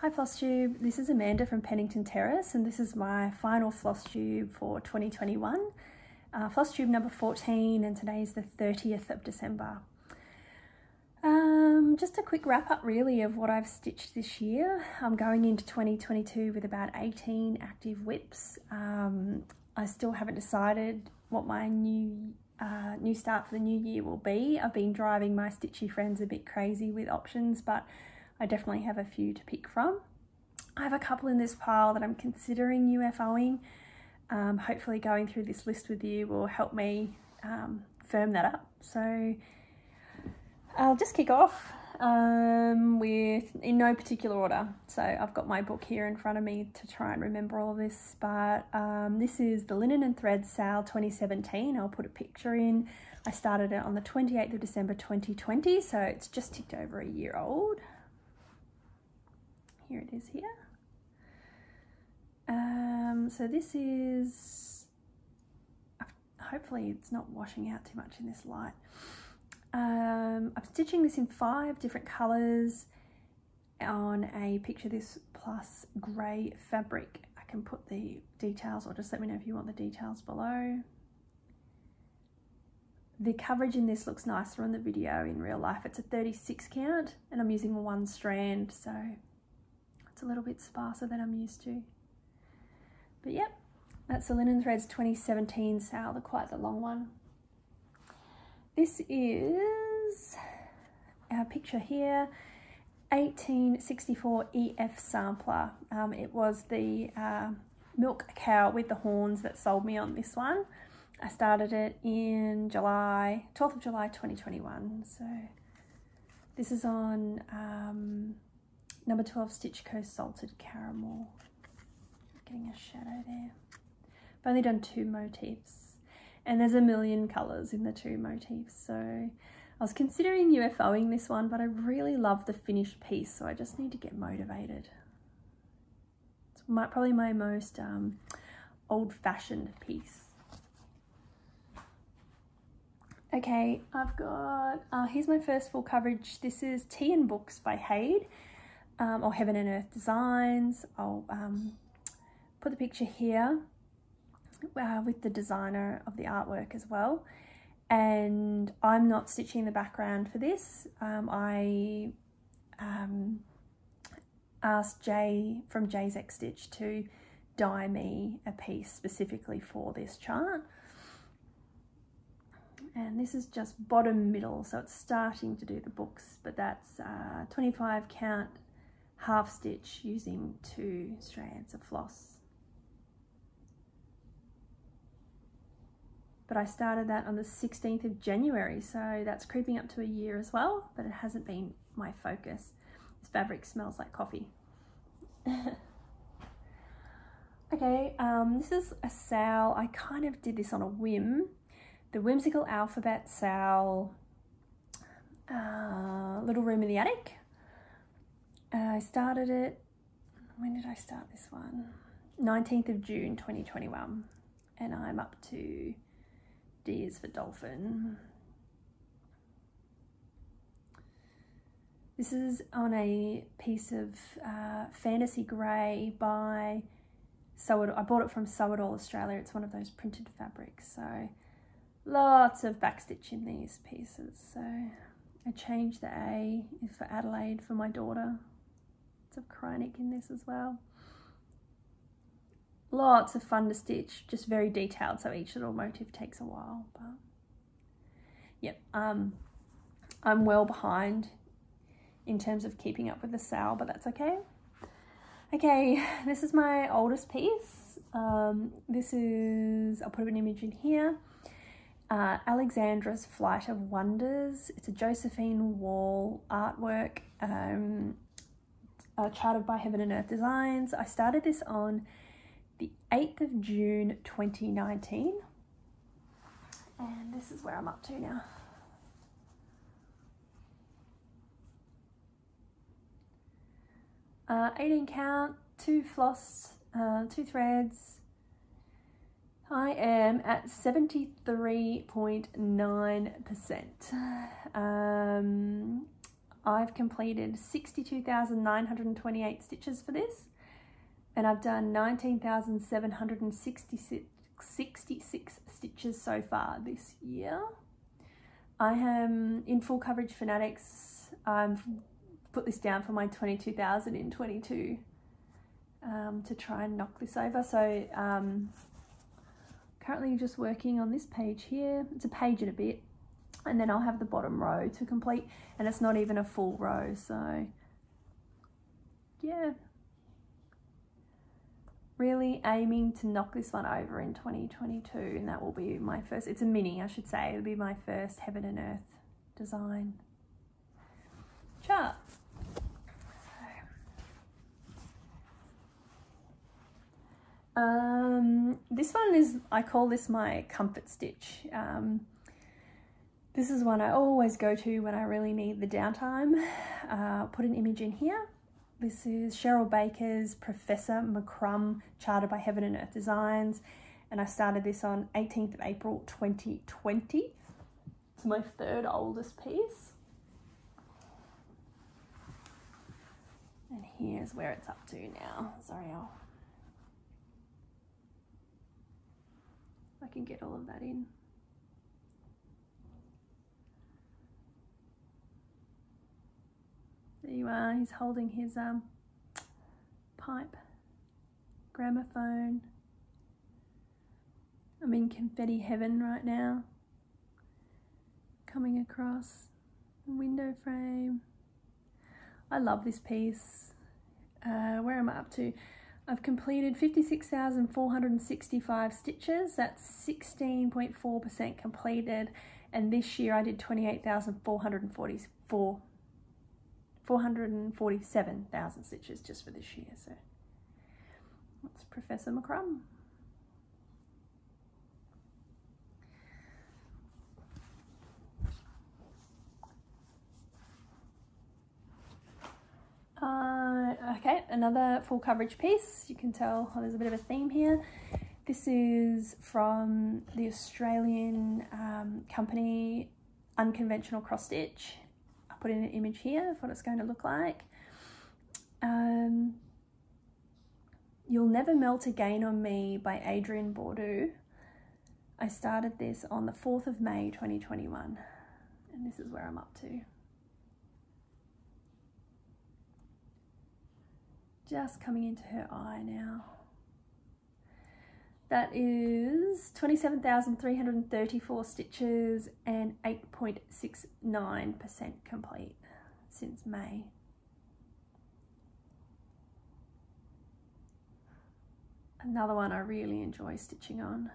Hi Floss Tube, this is Amanda from Pennington Terrace and this is my final Floss Tube for 2021. Floss Tube number 14 and today is the 30th of December. Just a quick wrap up really of what I've stitched this year. I'm going into 2022 with about 18 active whips. I still haven't decided what my new start for the new year will be. I've been driving my stitchy friends a bit crazy with options, but I definitely have a few to pick from. I have a couple in this pile that I'm considering UFOing. Hopefully going through this list with you will help me firm that up. So I'll just kick off with, in no particular order. So I've got my book here in front of me to try and remember all of this, but this is the Linen and Thread Sale 2017. I'll put a picture in. I started it on the 28th of December 2020, so it's just ticked over a year old. Here it is here. So this is, hopefully it's not washing out too much in this light. I'm stitching this in 5 different colours on a Picture This Plus grey fabric. I can put the details, or just let me know if you want the details below. The coverage in this looks nicer on the video. In real life it's a 36 count and I'm using 1 strand, so it's a little bit sparser than I'm used to. But yep, that's the Linen Threads 2017 sale, quite the long one. This is our picture here, 1864 EF sampler. It was the milk cow with the horns that sold me on this one. I started it in July, 12th of July 2021. So this is on number 12 Stitch Co Salted Caramel. Getting a shadow there. I've only done 2 motifs and there's a million colours in the 2 motifs, so I was considering UFOing this one, but I really love the finished piece, so I just need to get motivated. It's probably my most old-fashioned piece. Okay, I've got, here's my first full coverage. This is Tea and Books by Hade, or Heaven and Earth Designs. I'll put the picture here with the designer of the artwork as well. And I'm not stitching the background for this. I asked Jay from Jay's X Stitch to dye me a piece specifically for this chart. And this is just bottom middle, so it's starting to do the books, but that's 25 count half stitch using 2 strands of floss. But I started that on the 16th of January, so that's creeping up to a year as well, but it hasn't been my focus. This fabric smells like coffee. Okay, this is a sale. I kind of did this on a whim. The Whimsical Alphabet sale, Little Room in the Attic. I started it, when did I start this one? 19th of June 2021, and I'm up to D is for Dolphin. This is on a piece of Fantasy Grey by Sew It All. I bought it from Sew It All Australia. It's one of those printed fabrics, so lots of backstitch in these pieces. So I changed the A for Adelaide for my daughter. It's a Chronic in this as well. Lots of fun to stitch, just very detailed, so each little motif takes a while. But yep, I'm well behind in terms of keeping up with the sale, but that's okay. Okay, this is my oldest piece. This is, I'll put an image in here, Alexandra's Flight of Wonders. It's a Josephine Wall artwork, charted by Heaven and Earth Designs. I started this on the 8th of June 2019, and this is where I'm up to now. Uh, 18 count, 2 floss, 2 threads. I am at 73.9%. I've completed 62,928 stitches for this, and I've done 19,766 stitches so far this year. I am in Full Coverage Fanatics. I've put this down for my 22,000 in 22 to try and knock this over. So currently just working on this page here. It's a page and a bit, and then I'll have the bottom row to complete, and it's not even a full row, so yeah. Really aiming to knock this one over in 2022, and that will be my first, it's a mini I should say, it'll be my first Heaven and Earth design chart. This one is, I call this my comfort stitch. This is one I always go to when I really need the downtime. Put an image in here. This is Cheryl Baker's Professor McCrum, charted by Heaven and Earth Designs, and I started this on 18th of April 2020. It's my third oldest piece. And here's where it's up to now. Sorry, I can get all of that in. There you are, he's holding his pipe, gramophone. I'm in confetti heaven right now. Coming across the window frame. I love this piece. Where am I up to? I've completed 56,465 stitches. That's 16.4% completed. And this year I did 447,000 stitches just for this year. So that's Professor McCrum. Okay, another full coverage piece. You can tell there's a bit of a theme here. This is from the Australian company Unconventional Cross Stitch. I'll put in an image here of what it's going to look like. You'll Never Melt Again on Me by Adrienne Bordeaux. I started this on the 4th of May 2021, and this is where I'm up to. Just coming into her eye now. That is 27,334 stitches and 8.69% complete since May. Another one I really enjoy stitching on.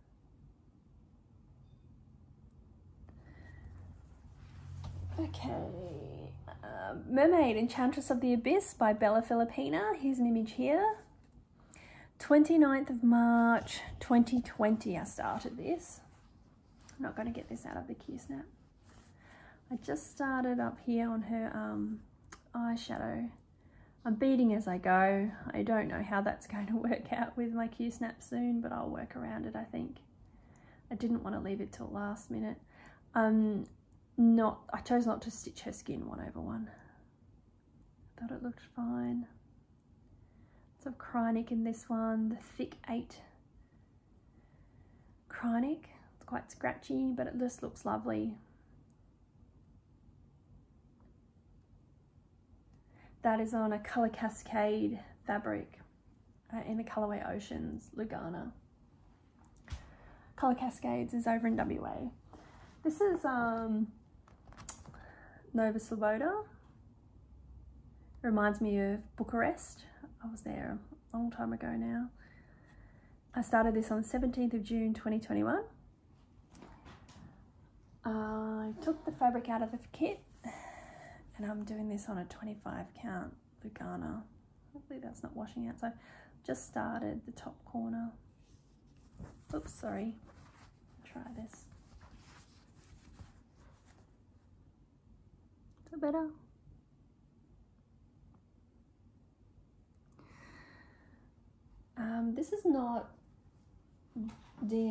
Okay, Mermaid, Enchantress of the Abyss by Bella Filipina. Here's an image here. 29th of March 2020 I started this. I'm not going to get this out of the Q-snap. I just started up here on her eyeshadow. I'm beading as I go. I don't know how that's going to work out with my Q-snap soon, but I'll work around it, I think. I didn't want to leave it till last minute. I chose not to stitch her skin 1/1. Thought it looked fine. Lots of Kreinik in this one, the thick 8 Kreinik. It's quite scratchy, but it just looks lovely. That is on a Colour Cascade fabric in the colourway Oceans, Lugana. Colour Cascades is over in WA. This is Nova Sloboda. Reminds me of Bucharest. I was there a long time ago now. I started this on the 17th of June 2021. I took the fabric out of the kit and I'm doing this on a 25 count Lugana. Hopefully that's not washing out. So just started the top corner. Oops, sorry. Try this. Is that better? This is not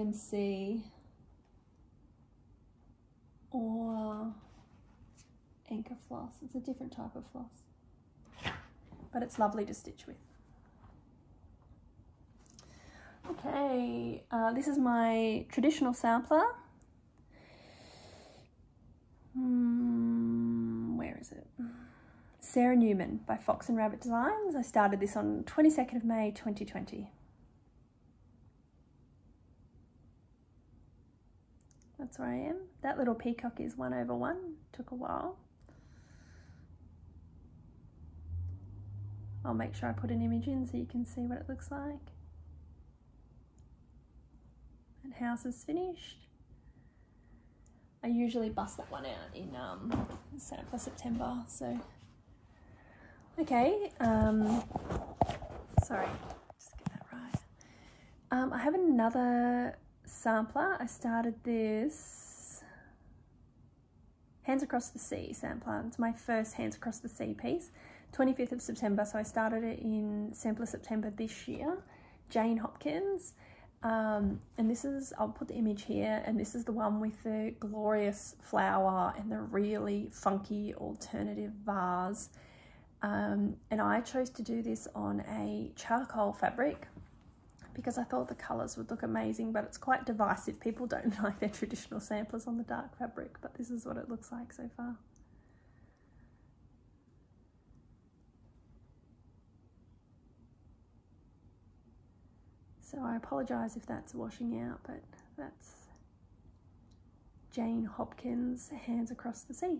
DMC or Anchor floss. It's a different type of floss, but it's lovely to stitch with. Okay, this is my traditional sampler. Where is it? Sarah Newman by Fox and Rabbit Designs. I started this on 22nd of May 2020. That's where I am. That little peacock is 1/1. Took a while. I'll make sure I put an image in so you can see what it looks like. And house is finished. I usually bust that one out in Sampler September, so okay. Sorry, just get that right. I have another sampler. I started this Hands Across the Sea sampler. It's my first Hands Across the Sea piece. 25th of September, so I started it in Sampler September this year. Jane Hopkins. And this is, I'll put the image here, and this is the one with the glorious flower and the really funky alternative vase. And I chose to do this on a charcoal fabric because I thought the colours would look amazing, but it's quite divisive. People don't like their traditional samplers on the dark fabric, but this is what it looks like so far. So I apologise if that's washing out, but that's Jane Hopkins, Hands Across the Sea.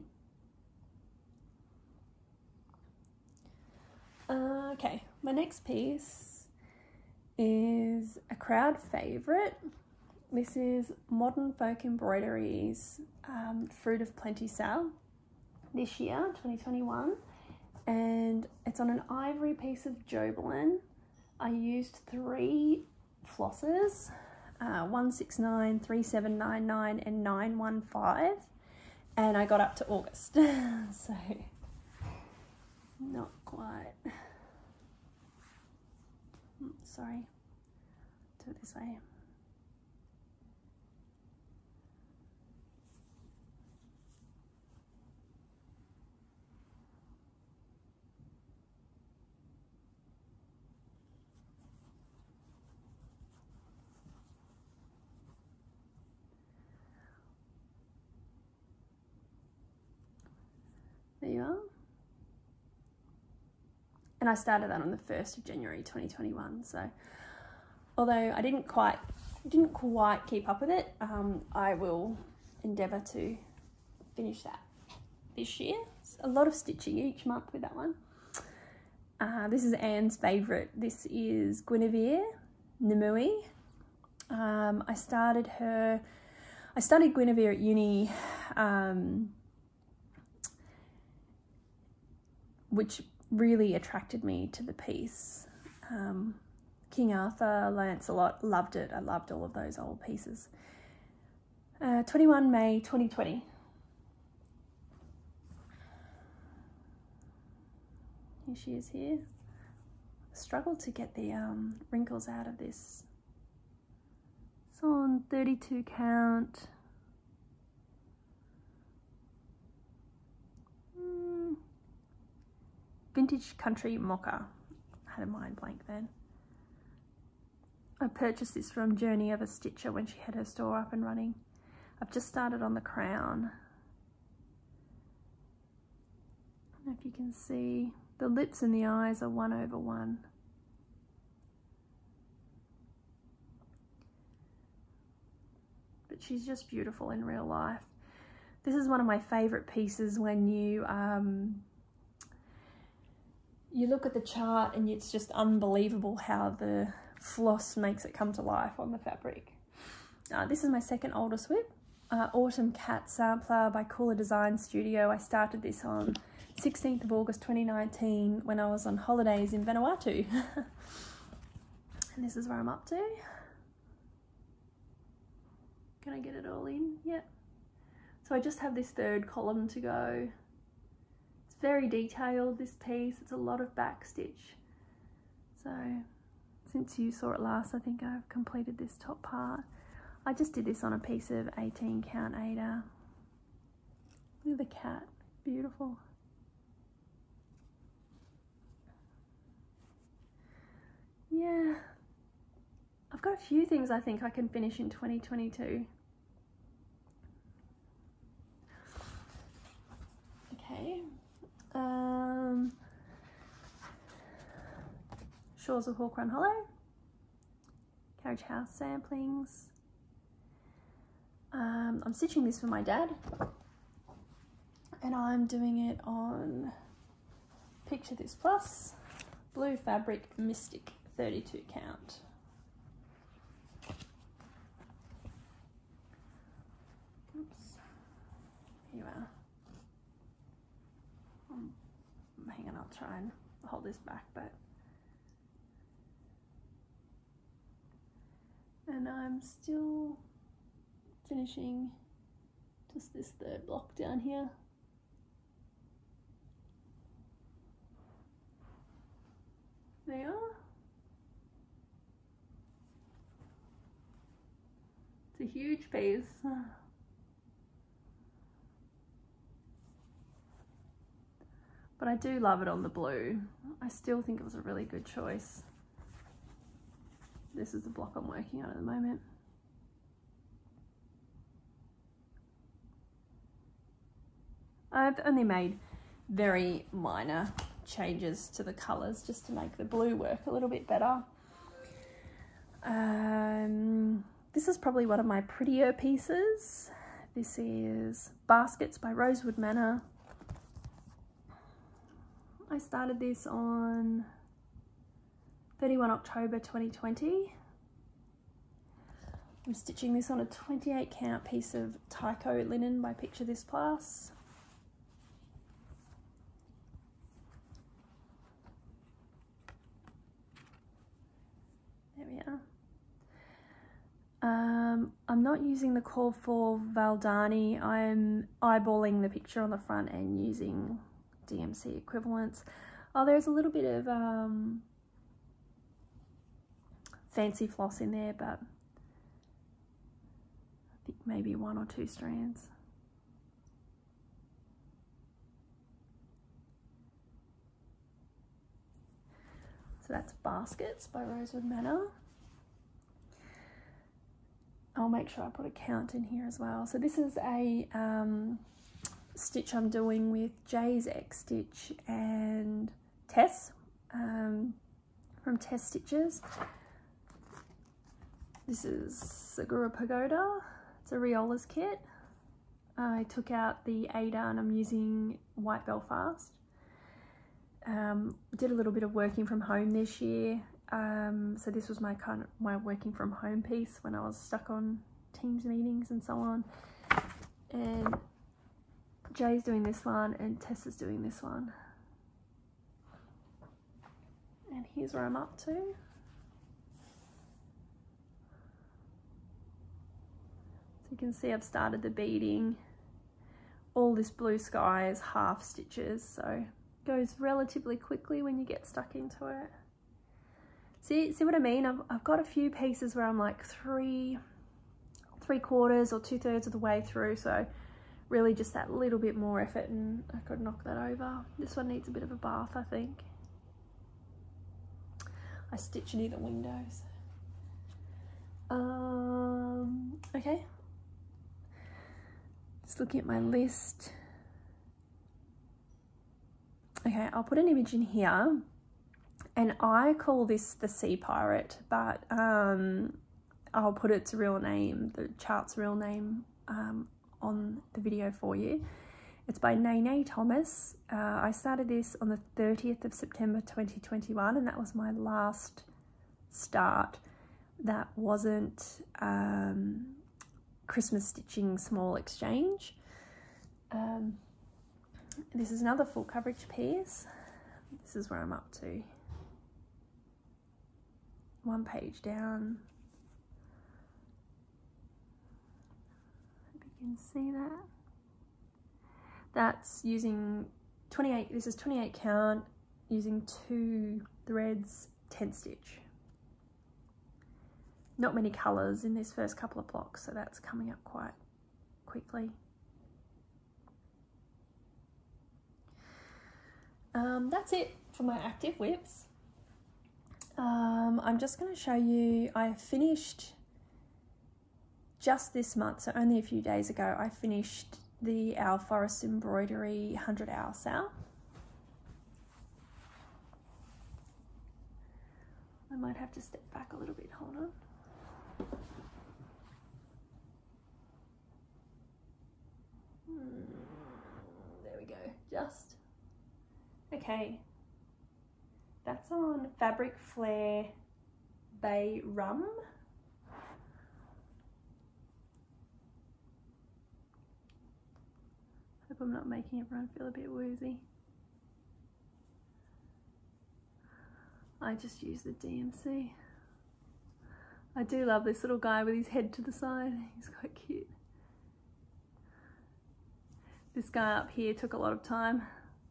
Okay, my next piece is a crowd favourite. This is Modern Folk Embroideries Fruit of Plenty sale this year, 2021, and it's on an ivory piece of Jobelan. I used 3 flosses, 169, 3799 and 915, and I got up to August, so not quite. Sorry, do it this way. There you are. And I started that on the 1st of January 2021. So although I didn't quite keep up with it, I will endeavour to finish that this year. It's a lot of stitching each month with that one. This is Anne's favourite. This is Guinevere Nimue. I studied Guinevere at uni, which really attracted me to the piece. King Arthur, Lancelot, loved it. I loved all of those old pieces. 21 May 2020. Here she is here. Struggled to get the wrinkles out of this. It's on 32 count. Vintage Country Mocha. I had a mind blank then. I purchased this from Journey of a Stitcher when she had her store up and running. I've just started on the crown. I don't know if you can see. The lips and the eyes are 1/1. But she's just beautiful in real life. This is one of my favourite pieces when you look at the chart and it's just unbelievable how the floss makes it come to life on the fabric. This is my second oldest whip, Autumn Cat Sampler by Cooler Design Studio. I started this on 16th of August 2019 when I was on holidays in Vanuatu. And this is where I'm up to. Can I get it all in? Yep. So I just have this third column to go. It's very detailed, this piece. It's a lot of back stitch. So since you saw it last, I think I've completed this top part. I just did this on a piece of 18 count Aida. Look at the cat. Beautiful. Yeah, I've got a few things I think I can finish in 2022. Okay. Shores of Hawk Run Hollow. Carriage House samplings. I'm stitching this for my dad, and I'm doing it on Picture This Plus, Blue Fabric Mystic 32 count. Oops. Here you are. Hang on, I'll try and hold this back, and I'm still finishing just this third block down here. There. It's a huge piece. But I do love it on the blue. I still think it was a really good choice. This is the block I'm working on at the moment. I've only made very minor changes to the colours just to make the blue work a little bit better. This is probably one of my prettier pieces. This is Baskets by Rosewood Manor. I started this on 31 October 2020. I'm stitching this on a 28 count piece of Tyco linen by Picture This Plus. There we are. I'm not using the Call for Valdani. I'm eyeballing the picture on the front and using DMC equivalents. Oh, there's a little bit of fancy floss in there, but I think maybe 1 or 2 strands. So that's Baskets by Rosewood Manor. I'll make sure I put a count in here as well. So this is a stitch I'm doing with Jay's X Stitch and Tess from Tess Stitches. This is Segura Pagoda. It's a Riola's kit. I took out the Ada and I'm using White Belfast. Did a little bit of working from home this year. So this was my working from home piece when I was stuck on Teams meetings and so on. And Jay's doing this one and Tess is doing this one. And here's where I'm up to. So you can see I've started the beading. All this blue sky is half stitches, so it goes relatively quickly when you get stuck into it. See what I mean? I've got a few pieces where I'm like 3/4 or 2/3 of the way through, so really just that little bit more effort and I could knock that over. This one needs a bit of a bath, I think. I stitch near the windows. Okay. Just looking at my list. Okay, I'll put an image in here. And I call this the Sea Pirate, but I'll put its real name, the chart's real name, on the video for you. It's by Nene Thomas. I started this on the 30th of September 2021, and that was my last start. That wasn't Christmas Stitching Small Exchange. This is another full coverage piece. This is where I'm up to. 1 page down. Hope you can see that. That's using 28, this is 28 count, using 2 threads, 10 stitch. Not many colours in this first couple of blocks, so that's coming up quite quickly. That's it for my active whips. I'm just going to show you, I finished just this month, so only a few days ago, I finished the Our Forest Embroidery 100 Hour Sale. I might have to step back a little bit, hold on. There we go, just. Okay, that's on Fabric Flair Bay Rum. Hope I'm not making everyone feel a bit woozy. I just use the DMC. I do love this little guy with his head to the side. He's quite cute. This guy up here took a lot of time.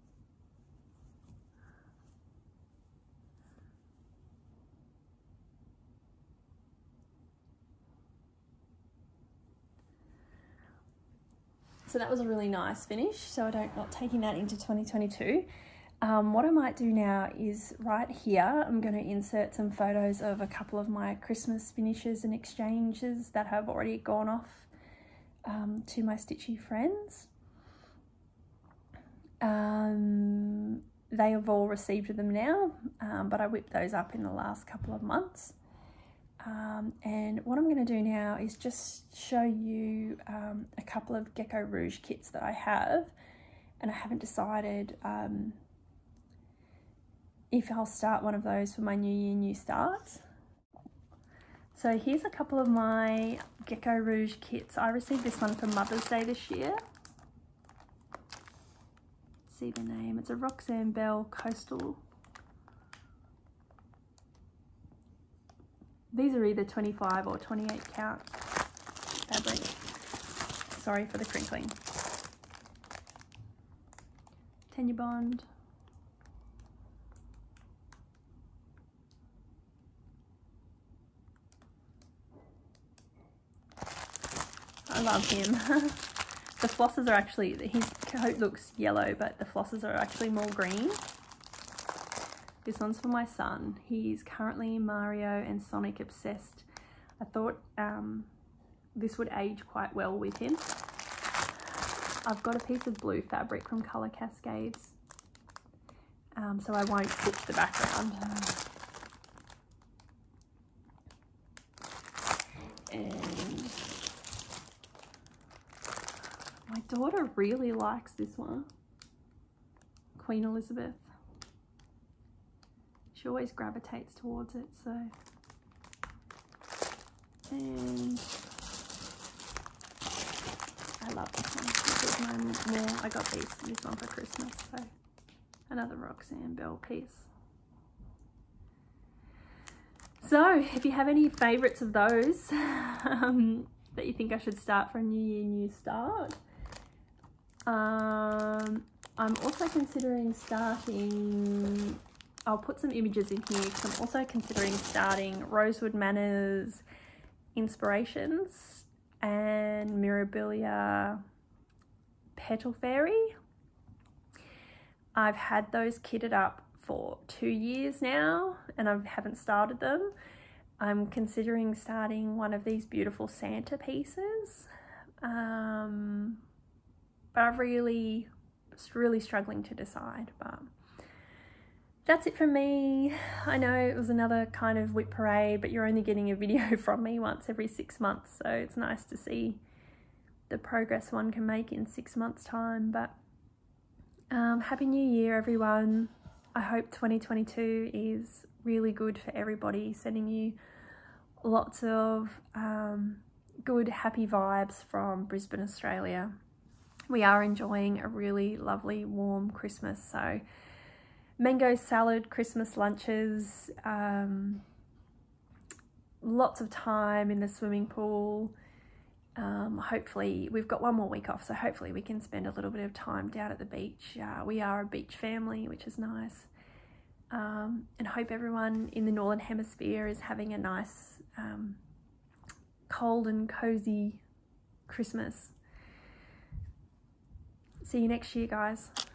So that was a really nice finish, so not taking that into 2022. What I might do now is right here, I'm going to insert some photos of a couple of my Christmas finishes and exchanges that have already gone off to my stitchy friends. They have all received them now, but I whipped those up in the last couple of months. And what I'm going to do now is just show you a couple of Gecko Rouge kits that I have, and I haven't decided if I'll start one of those for my New Year, New Start. So here's a couple of my Gecko Rouge kits. I received this one for Mother's Day this year. See the name, it's a Roxanne Bell Coastal. These are either 25 or 28 count fabric. Sorry for the crinkling. Tenure Bond. I love him. The flosses are actually, his coat looks yellow, but the flosses are actually more green. This one's for my son. He's currently Mario and Sonic obsessed. I thought this would age quite well with him. I've got a piece of blue fabric from Colour Cascades, so I won't flip the background. And my daughter really likes this one, Queen Elizabeth. She always gravitates towards it, so. And I love this one. This is my more, I got this one for Christmas, so another Roxanne Bell piece. So if you have any favourites of those that you think I should start for a New Year, New Start, I'm also considering starting, I'll put some images in here because I'm also considering starting Rosewood Manors Inspirations and Mirabilia Petal Fairy. I've had those kitted up for 2 years now and I haven't started them. I'm considering starting one of these beautiful Santa pieces, but I'm really struggling to decide. But that's it from me. I know it was another kind of whip parade, but you're only getting a video from me once every 6 months, so it's nice to see the progress one can make in 6 months' time. But Happy New Year, everyone. I hope 2022 is really good for everybody, sending you lots of good, happy vibes from Brisbane, Australia. We are enjoying a really lovely, warm Christmas, so mango salad, Christmas lunches, lots of time in the swimming pool. Hopefully, we've got 1 more week off, so hopefully we can spend a little bit of time down at the beach. We are a beach family, which is nice. And hope everyone in the Northern Hemisphere is having a nice, cold and cozy Christmas. See you next year, guys.